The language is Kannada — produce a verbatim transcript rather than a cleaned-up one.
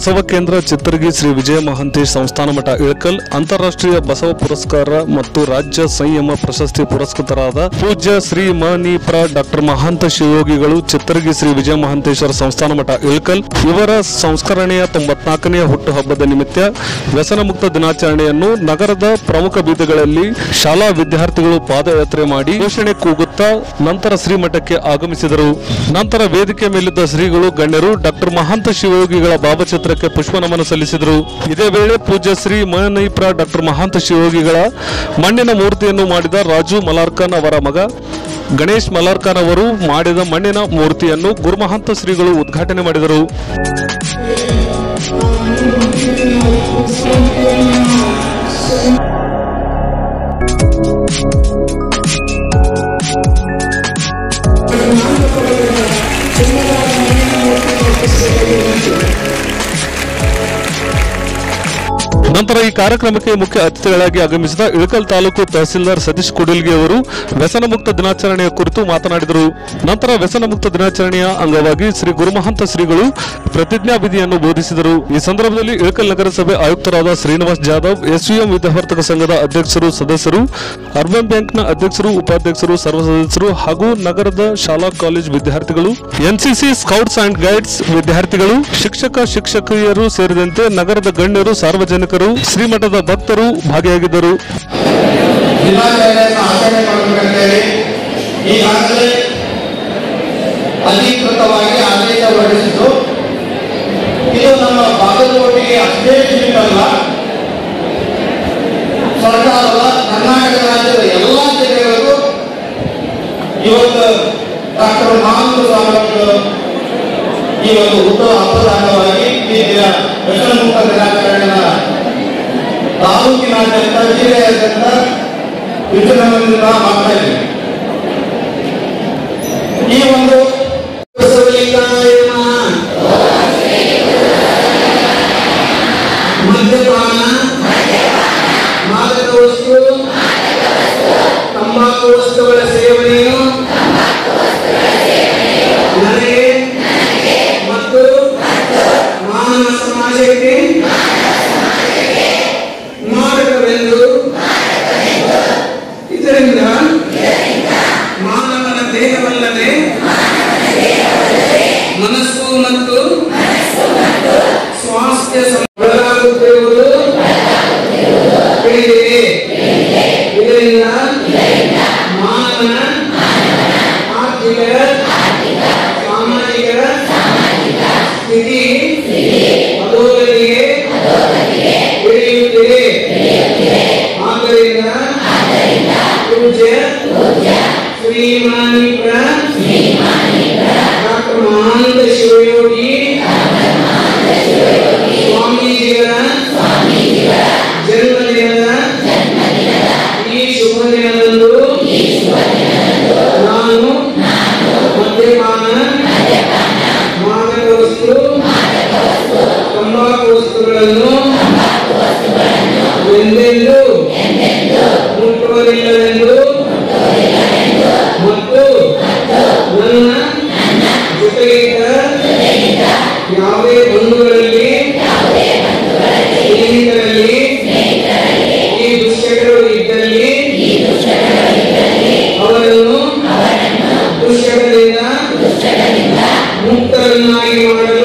ಬಸವ ಕೇಂದ್ರ ಚಿತ್ತರಗಿ ಶ್ರೀ ವಿಜಯ ಮಹಾಂತೇಶ್ ಸಂಸ್ಥಾನ ಮಠ ಇಳಕಲ್ ಅಂತಾರಾಷ್ಟ್ರೀಯ ಬಸವ ಪುರಸ್ಕಾರ ಮತ್ತು ರಾಜ್ಯ ಸಂಯಮ ಪ್ರಶಸ್ತಿ ಪುರಸ್ಕೃತರಾದ ಪೂಜ್ಯ ಶ್ರೀ ಮನಿಪ್ರ ಡಾಕ್ಟರ್ ಮಹಾಂತ ಶಿವಯೋಗಿಗಳು ಚಿತ್ತರಗಿ ಶ್ರೀ ವಿಜಯ ಮಹಾಂತೇಶ್ವರ ಸಂಸ್ಥಾನ ಮಠ ಇಳಕಲ್ ಇವರ ಸಂಸ್ಕರಣೆಯ ತೊಂಬತ್ನಾಲ್ಕನೆಯ ಹುಟ್ಟುಹಬ್ಬದ ನಿಮಿತ್ತ ವ್ಯಸನ ಮುಕ್ತ ದಿನಾಚರಣೆಯನ್ನು ನಗರದ ಪ್ರಮುಖ ಬೀದಿಗಳಲ್ಲಿ ಶಾಲಾ ವಿದ್ಯಾರ್ಥಿಗಳು ಪಾದಯಾತ್ರೆ ಮಾಡಿ ಘೋಷಣೆ ಕೂಗುತ್ತಾ ನಂತರ ಶ್ರೀಮಠಕ್ಕೆ ಆಗಮಿಸಿದರು. ನಂತರ ವೇದಿಕೆ ಮೇಲಿದ್ದ ಶ್ರೀಗಳು ಗಣ್ಯರು ಡಾಕ್ಟರ್ ಮಹಾಂತ ಶಿವಯೋಗಿಗಳ ಭಾವಚಿತ್ರಕ್ಕೆ ಪುಷ್ಪ ನಮನ ಸಲ್ಲಿಸಿದರು. ಇದೇ ವೇಳೆ ಪೂಜ್ಯ ಶ್ರೀ ಮನಿಪ್ರ ಡಾಕ್ಟರ್ ಮಹಾಂತ ಶಿವಯೋಗಿಗಳ ಮಣ್ಣಿನ ಮೂರ್ತಿಯನ್ನು ಮಾಡಿದ ರಾಜು ಮಲಾರ್ಖಾನ್ ಅವರ ಮಗ ಗಣೇಶ್ ಮಲಾರ್ಖಾನ್ ಅವರು ಮಾಡಿದ ಮಣ್ಣಿನ ಮೂರ್ತಿಯನ್ನು ಗುರುಮಹಾಂತ ಶ್ರೀಗಳು ಉದ್ಘಾಟನೆ ಮಾಡಿದರು. ನಂತರ ಈ ಕಾರ್ಯಕ್ರಮಕ್ಕೆ ಮುಖ್ಯ ಅತಿಥಿಗಳಾಗಿ ಆಗಮಿಸಿದ ಇಳಕಲ್ ತಾಲೂಕು ತಹಸೀಲ್ದಾರ್ ಸತೀಶ್ ಕುಡಿಲ್ಗಿ ಅವರು ವ್ಯಸನ ಮುಕ್ತ ದಿನಾಚರಣೆಯ ಕುರಿತು ಮಾತನಾಡಿದರು. ನಂತರ ವ್ಯಸನ ಮುಕ್ತ ದಿನಾಚರಣೆಯ ಅಂಗವಾಗಿ ಶ್ರೀ ಗುರುಮಹಾಂತ ಶ್ರೀಗಳು ಪ್ರತಿಜ್ಞಾ ವಿಧಿಯನ್ನು ಬೋಧಿಸಿದರು. ಈ ಸಂದರ್ಭದಲ್ಲಿ ಇಳಕಲ್ ನಗರಸಭೆ ಆಯುಕ್ತರಾದ ಶ್ರೀನಿವಾಸ್ ಜಾಧವ್, ಎಸ್ಯುಎಂ ವಿದ್ಯಾವರ್ತಕ ಸಂಘದ ಅಧ್ಯಕ್ಷರು, ಸದಸ್ಯರು, ಅರ್ಬನ್ ಬ್ಯಾಂಕ್ನ ಅಧ್ಯಕ್ಷರು, ಉಪಾಧ್ಯಕ್ಷರು, ಸರ್ವ ಸದಸ್ಯರು ಹಾಗೂ ನಗರದ ಶಾಲಾ ಕಾಲೇಜ್ ವಿದ್ಯಾರ್ಥಿಗಳು, ಎನ್ಸಿಸಿ ಸ್ಕೌಟ್ಸ್ ಅಂಡ್ ಗೈಡ್ಸ್ ವಿದ್ಯಾರ್ಥಿಗಳು, ಶಿಕ್ಷಕ ಶಿಕ್ಷಕಿಯರು ಸೇರಿದಂತೆ ನಗರದ ಗಣ್ಯರು, ಸಾರ್ವಜನಿಕರು, ಶ್ರೀಮಠದ ಭಕ್ತರು ಭಾಗಿಯಾಗಿದ್ದರು. ಅಧಿಕೃತವಾಗಿ ಆದೇಶ ಹೊರಡಿಸಿದ್ದು ಇದು ನಮ್ಮ ಬಾಗಲಕೋಟೆಗೆ ಅಷ್ಟೇ ಸೀಮಿತಲ್ಲ, ಸರ್ಕಾರದ ಕರ್ನಾಟಕ ರಾಜ್ಯದ ಎಲ್ಲ ಜಿಲ್ಲೆಗಳಿಗೂ ಇವತ್ತು ಡಾಕ್ಟರ್ ಮಹಾಂತ ಸ್ವಾಮಿಗಳು ಈ ಒಂದು ಹುಟ್ಟುವ ಹಬ್ಬದ ಅಂಗವಾಗಿ ಈ ದಿನ ವ್ಯಸನ ಮುಕ್ತ ದಿನಾಚರಣೆಯ ತಾಲೂಕಿನಾದ್ಯಂತ ಜಿಲ್ಲೆಯಾದ್ಯಂತ ವಿಜೃಂಭಣೆಯಿಂದ ಮಾಡ್ತಾ ಇದ್ದೀವಿ. ಈ ಒಂದು ಮದ್ಯಪಾನ, ಮಾದಕ ವಸ್ತು, ತಂಬಾಕು ವಸ್ತುಗಳ ಸೇವನೆಯು ನನಗೆ ಮತ್ತು ಮಾನವ ಸಮಾಜಕ್ಕೆ ಮಾರಕವೆಂದು, ಇದರಿಂದ ಮಾನವನ ದೇಹವಲ್ಲದೆ ಮನಸ್ಸು ಮತ್ತು ಸ್ವಾಸ್ಥ್ಯ ಬದಲಾಗುತ್ತಿರುವುದು ತಿಳಿದಿದೆ. ಇದರಿಂದ ಮಾನವನ ಆರ್ಥಿಕ ಸಾಮಾಜಿಕ ಸ್ಥಿತಿ ಅಧೋಗತಿಗೆ ಇಳಿಯುತ್ತಿದೆ. ಆದ್ದರಿಂದ ಪೂಜ್ಯ ಶ್ರೀ ಮನಿಪ್ರ ಡಾಕ್ಟರ್ ಮಹಾಂತ ಶಿವಯೋಗಿ ಸ್ವಾಮೀಜಿಗಳ ಜನ್ಮದಿನದ ಈ ಶುಭ ದಿನದಂದು ನಾನು ಮದ್ಯಪಾನ, ಮಾದಕ ವಸ್ತು, ತಂಬಾಕು ವಸ್ತುಗಳನ್ನು ಎಂದೆಂದೂ ಮುಟ್ಟುವುದಿಲ್ಲವೆಂದು ಮತ್ತು ನನ್ನ ಜೊತೆಗಿದ್ದ ಯಾವುದೇ ಬಂಧುಗಳಲ್ಲಿ, ಸ್ನೇಹಿತರಲ್ಲಿ ಈ ದುಶ್ಚಟಗಳು ಇದ್ದಲ್ಲಿ ಅವರನ್ನು ದುಶ್ಚಟದಿಂದ ಮುಕ್ತರನ್ನಾಗಿ ಮಾಡಲು